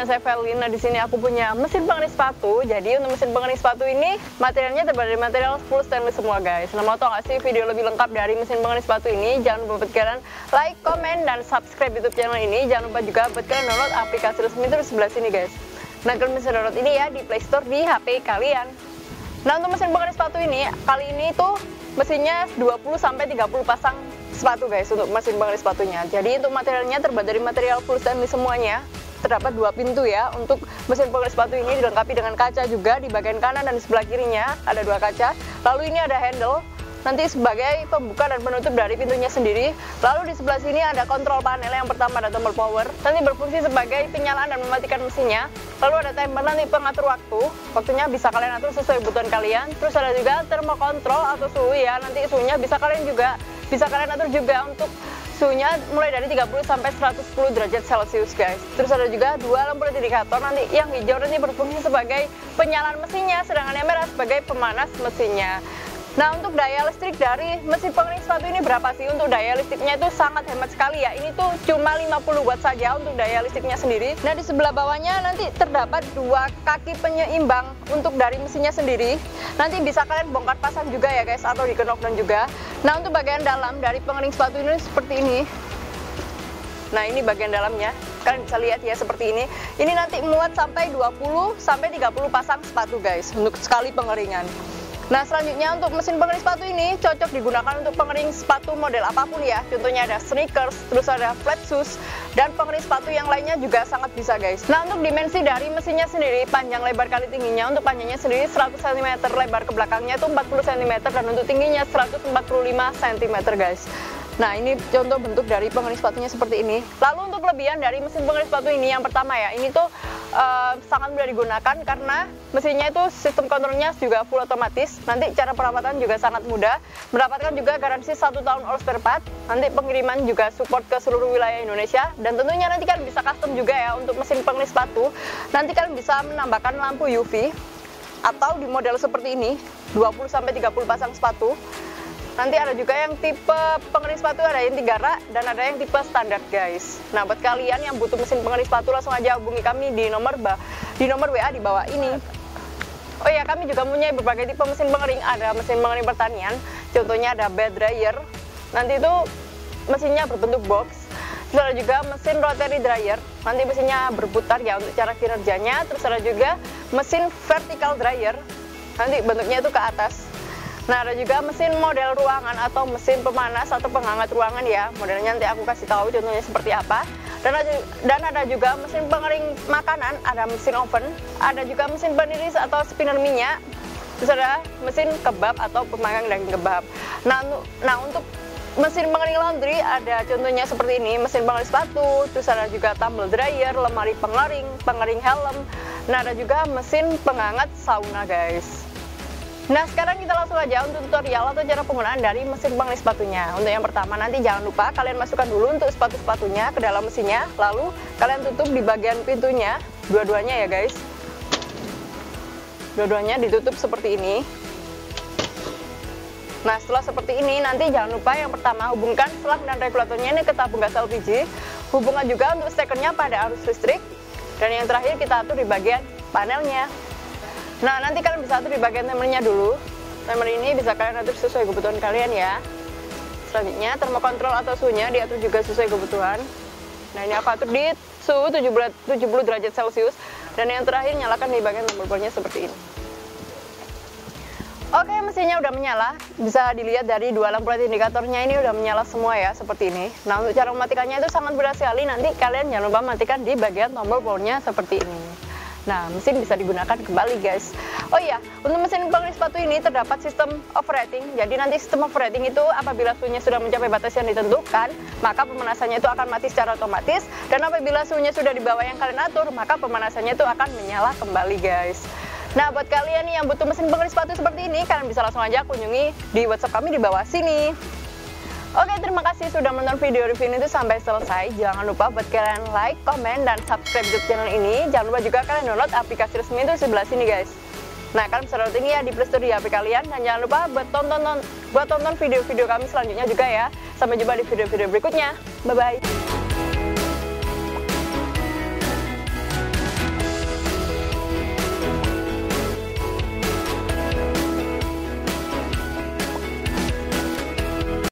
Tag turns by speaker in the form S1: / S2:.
S1: dengan saya Felin. Nah, di sini aku punya mesin pengering sepatu. Jadi untuk mesin pengering sepatu ini materialnya terbuat dari material full stainless semua, guys. Nah, mau tau gak sih video lebih lengkap dari mesin pengering sepatu ini? Jangan lupa buat kalian like, komen, dan subscribe YouTube channel ini. Jangan lupa juga buat kalian download aplikasi resmi itu di sebelah sini, guys. Nah, kalian bisa download ini ya di Play Store di HP kalian. Nah, untuk mesin pengering sepatu ini kali ini tuh mesinnya 20-30 pasang sepatu, guys, untuk mesin pengering sepatunya. Jadi untuk materialnya terbuat dari material full stainless semuanya. Terdapat 2 pintu ya. Untuk mesin pengering sepatu ini dilengkapi dengan kaca juga di bagian kanan dan di sebelah kirinya ada 2 kaca. Lalu ini ada handle nanti sebagai pembuka dan penutup dari pintunya sendiri. Lalu di sebelah sini ada kontrol panel. Yang pertama ada tombol power, nanti berfungsi sebagai penyalaan dan mematikan mesinnya. Lalu ada timer nanti pengatur waktunya bisa kalian atur sesuai kebutuhan kalian. Terus ada juga termokontrol atau suhu ya, nanti suhunya bisa kalian atur juga untuk suhunya mulai dari 30 sampai 110 derajat Celcius, guys. Terus ada juga 2 lampu LED indikator, nanti yang hijau nanti berfungsi sebagai penyalaan mesinnya, sedangkan yang merah sebagai pemanas mesinnya. Nah, untuk daya listrik dari mesin pengering sepatu ini berapa sih? Untuk daya listriknya itu sangat hemat sekali ya. Ini tuh cuma 50 watt saja untuk daya listriknya sendiri. Nah, di sebelah bawahnya nanti terdapat 2 kaki penyeimbang untuk dari mesinnya sendiri. Nanti bisa kalian bongkar pasang juga ya, guys, atau dikenokkan juga. Nah, untuk bagian dalam dari pengering sepatu ini seperti ini. Nah, ini bagian dalamnya. Kalian bisa lihat ya seperti ini. Ini nanti muat sampai 20-30 pasang sepatu, guys, untuk sekali pengeringan. Nah, selanjutnya untuk mesin pengering sepatu ini cocok digunakan untuk pengering sepatu model apapun ya. Contohnya ada sneakers, terus ada flat shoes, dan pengering sepatu yang lainnya juga sangat bisa, guys. Nah, untuk dimensi dari mesinnya sendiri, panjang lebar kali tingginya, untuk panjangnya sendiri 100 cm, lebar ke belakangnya itu 40 cm, dan untuk tingginya 145 cm, guys. Nah, ini contoh bentuk dari pengering sepatunya seperti ini. Lalu untuk kelebihan dari mesin pengering sepatu ini, yang pertama ya, ini tuh sangat mudah digunakan karena mesinnya itu sistem kontrolnya juga full otomatis. Nanti cara perawatan juga sangat mudah. Mendapatkan juga garansi 1 tahun all spare part. Nanti pengiriman juga support ke seluruh wilayah Indonesia. Dan tentunya nanti kan bisa custom juga ya untuk mesin pengering sepatu. Nanti kalian bisa menambahkan lampu UV atau di model seperti ini 20-30 pasang sepatu. Nanti ada juga yang tipe pengering sepatu, ada yang 3 rak dan ada yang tipe standar, guys. Nah, buat kalian yang butuh mesin pengering sepatu langsung aja hubungi kami di nomor WA di bawah ini. Oh ya, kami juga punya berbagai tipe mesin pengering. Ada mesin pengering pertanian, contohnya ada bed dryer. Nanti itu mesinnya berbentuk box. Terus ada juga mesin rotary dryer. Nanti mesinnya berputar ya untuk cara kinerjanya. Terus ada juga mesin vertical dryer. Nanti bentuknya itu ke atas. Nah, ada juga mesin model ruangan atau mesin pemanas atau penghangat ruangan ya. Modelnya nanti aku kasih tahu contohnya seperti apa. Dan ada juga mesin pengering makanan, ada mesin oven, ada juga mesin peniris atau spinner minyak. Terus ada mesin kebab atau pemanggang daging kebab. Nah, untuk mesin pengering laundry ada contohnya seperti ini, mesin pengering sepatu, terus ada juga tumble dryer, lemari pengering helm. Nah, ada juga mesin penghangat sauna, guys. Nah, sekarang kita langsung aja untuk tutorial atau cara penggunaan dari mesin pengering sepatunya. Untuk yang pertama, nanti jangan lupa kalian masukkan dulu untuk sepatu-sepatunya ke dalam mesinnya. Lalu kalian tutup di bagian pintunya, dua-duanya ya, guys. Dua-duanya ditutup seperti ini. Nah, setelah seperti ini, nanti jangan lupa yang pertama hubungkan selang dan regulatornya ini ke tabung gas LPG. Hubungkan juga untuk stekernya pada arus listrik. Dan yang terakhir kita atur di bagian panelnya. Nah, nanti kalian bisa atur di bagian timernya dulu. Timer ini bisa kalian atur sesuai kebutuhan kalian ya. Selanjutnya, termokontrol atau suhunya diatur juga sesuai kebutuhan. Nah, ini aku atur di suhu 70 derajat Celcius. Dan yang terakhir, nyalakan di bagian tombol powernya seperti ini. Oke, mesinnya udah menyala. Bisa dilihat dari 2 lampu LED indikatornya ini udah menyala semua ya, seperti ini. Nah, untuk cara mematikannya itu sangat mudah sekali. Nanti kalian jangan lupa matikan di bagian tombol powernya seperti ini. Nah, mesin bisa digunakan kembali, guys. Oh iya, untuk mesin pengering sepatu ini terdapat sistem overheating. Jadi nanti sistem overheating itu apabila suhunya sudah mencapai batas yang ditentukan, maka pemanasannya itu akan mati secara otomatis. Dan apabila suhunya sudah di bawah yang kalian atur, maka pemanasannya itu akan menyala kembali, guys. Nah, buat kalian yang butuh mesin pengering sepatu seperti ini, kalian bisa langsung aja kunjungi di WhatsApp kami di bawah sini. Oke, terima kasih sudah menonton video review ini sampai selesai. Jangan lupa buat kalian like, komen, dan subscribe YouTube channel ini. Jangan lupa juga kalian download aplikasi resmi itu di sebelah sini, guys. Nah, kalian bisa download ini ya di Play Store di HP kalian. Dan jangan lupa buat tonton video-video kami selanjutnya juga ya. Sampai jumpa di video-video berikutnya. Bye-bye.